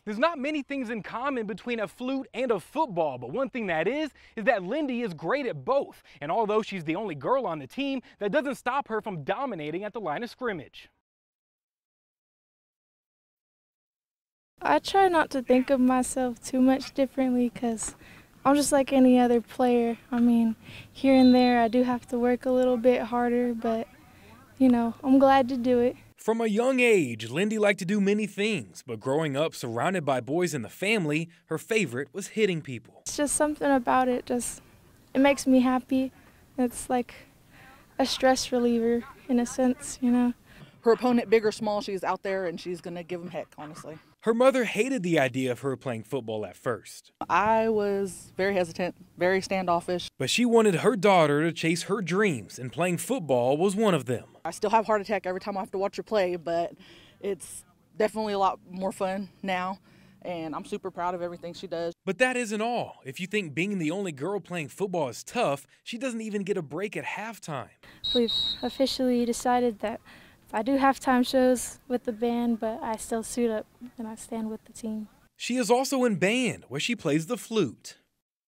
There's not many things in common between a flute and a football, but one thing that is that Lindy is great at both. And although she's the only girl on the team, that doesn't stop her from dominating at the line of scrimmage. I try not to think of myself too much differently because I'm just like any other player. I mean, here and there I do have to work a little bit harder, but, you know, I'm glad to do it. From a young age, Lindy liked to do many things, but growing up surrounded by boys in the family, her favorite was hitting people. It's just something about it, it makes me happy. It's like a stress reliever in a sense, you know. Her opponent, big or small, she's out there and she's going to give them heck, honestly. Her mother hated the idea of her playing football at first. I was very hesitant, very standoffish. But she wanted her daughter to chase her dreams, and playing football was one of them. I still have a heart attack every time I have to watch her play, but it's definitely a lot more fun now, and I'm super proud of everything she does. But that isn't all. If you think being the only girl playing football is tough, she doesn't even get a break at halftime. We've officially decided that I do halftime shows with the band, but I still suit up and I stand with the team. She is also in band, where she plays the flute.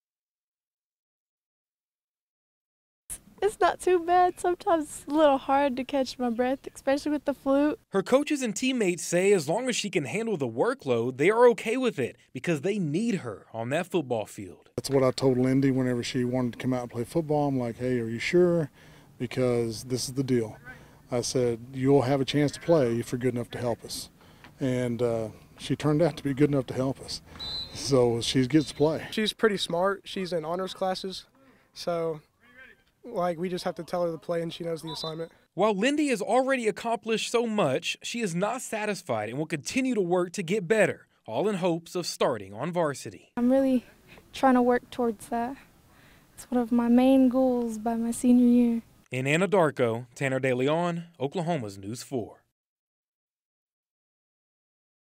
It's not too bad. Sometimes it's a little hard to catch my breath, especially with the flute. Her coaches and teammates say as long as she can handle the workload, they are okay with it because they need her on that football field. That's what I told Lindy whenever she wanted to come out and play football. I'm like, hey, are you sure? Because this is the deal. I said, you'll have a chance to play if you're good enough to help us. And she turned out to be good enough to help us. So she gets to play. She's pretty smart. She's in honors classes. So, we just have to tell her to play and she knows the assignment. While Lindy has already accomplished so much, she is not satisfied and will continue to work to get better, all in hopes of starting on varsity. I'm really trying to work towards that. It's one of my main goals by my senior year. In Anadarko, Tanner De Leon, Oklahoma's News 4.